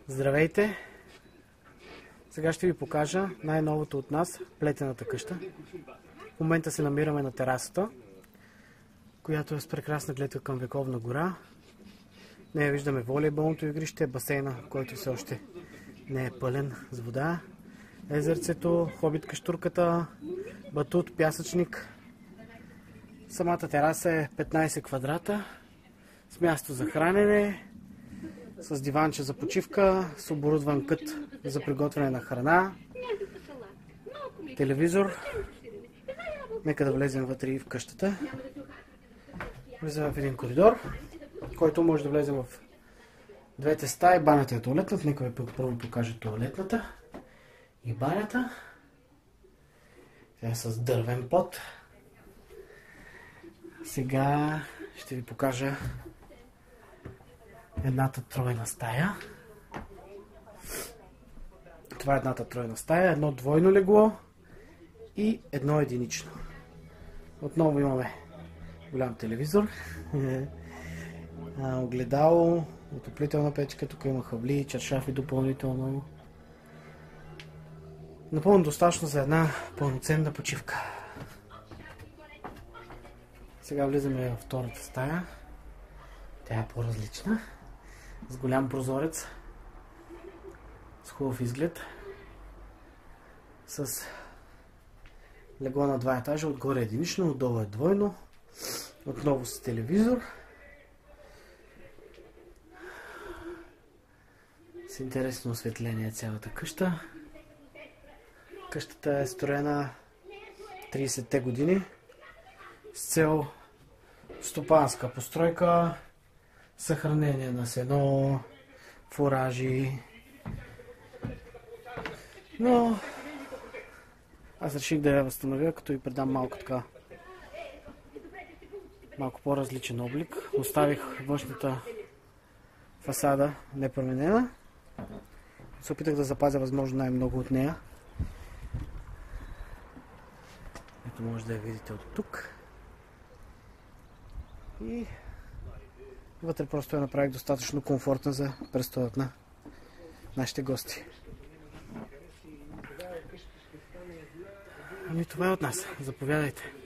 Здравейте! Сега ще ви покажа най-новото от нас, плетената къща. В момента се намираме на терасата, която е с прекрасна гледка към Вековна гора. Нея виждаме волейболното игрище, басейна, който все още не е пълен с вода, езерцето, хобит каштурката, батут, пясъчник. Самата тераса е 15 квадрата, с място за хранене, с диванче за почивка, с оборудван кът за приготвяне на храна, телевизор. Нека да влезем вътре и в къщата. Влезем в един коридор, който може да влезем в двете стаи, банята и туалетната. Нека ви първо покажа туалетната и банята. Тя е с дървен под. Сега ще ви покажа едната тройна стая. Това е едната тройна стая, едно двойно легло и едно единично. Отново имаме голям телевизор, огледало, отоплителна печка, тук има хавли, чаршафи допълнително. Напълно достатъчно за една пълноценна почивка. Сега влизаме във втората стая. Тя е по-различна. С голям прозорец. С хубав изглед. С легло на 2 етажа. Отгоре единично, отдолу е двойно. Отново с телевизор. С интересно осветление цялата къща. Къщата е строена 30-те години с цел стопанска постройка, съхранение на сено, фуражи. Но аз реших да я възстановя, като ви предам малко по-различен облик. Оставих външната фасада непроменена. Се опитах да запазя възможно най-много от нея. Ето може да я видите от тук. И вътре просто я направих достатъчно комфортна за престоят на нашите гости. Ами това е от нас. Заповядайте.